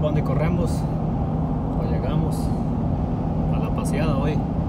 rumbo donde corremos, pues llegamos a la paseada hoy.